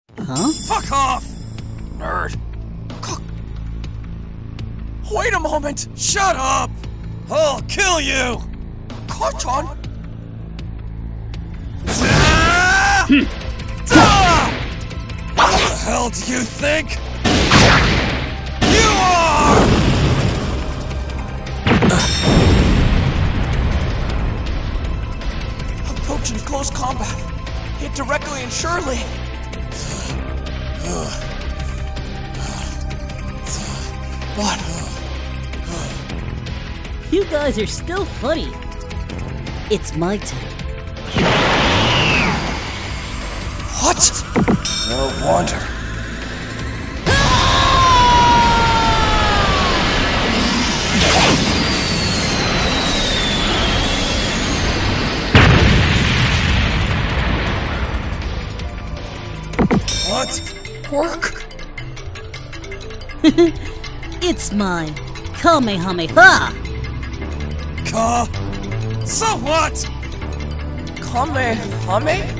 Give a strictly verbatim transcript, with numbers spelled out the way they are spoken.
Huh? Fuck off! Nerd. Wait a moment! Shut up! I'll kill you! Kachan? Ah! Ah! Who the hell do you think you are? Approaching close combat. Hit directly and surely. What? You guys are still funny. It's my turn. What? No wonder. What? Work? It's my Kamehameha! Ka? So what? Kamehameha?